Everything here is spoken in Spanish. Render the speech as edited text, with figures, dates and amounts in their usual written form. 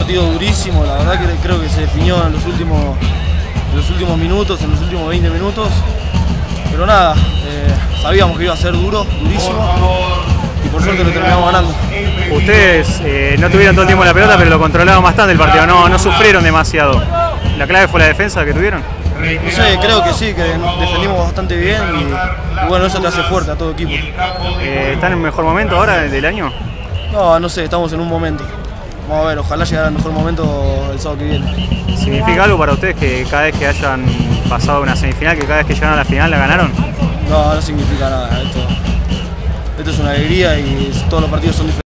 partido durísimo, la verdad que creo que se definió en los últimos minutos, en los últimos 20 minutos. Pero nada, sabíamos que iba a ser duro, durísimo, y por suerte lo terminamos ganando. Ustedes no tuvieron todo el tiempo la pelota, pero lo controlaron bastante el partido, no sufrieron demasiado. ¿La clave fue la defensa que tuvieron? No sé, creo que sí, que defendimos bastante bien y bueno, eso te hace fuerte a todo equipo. ¿Están en el mejor momento ahora del año? No sé, estamos en un momento. Vamos a ver, ojalá llegue al mejor momento el sábado que viene. ¿Significa algo para ustedes que cada vez que hayan pasado una semifinal, que cada vez que llegaron a la final la ganaron? No significa nada. Esto es una alegría y todos los partidos son diferentes.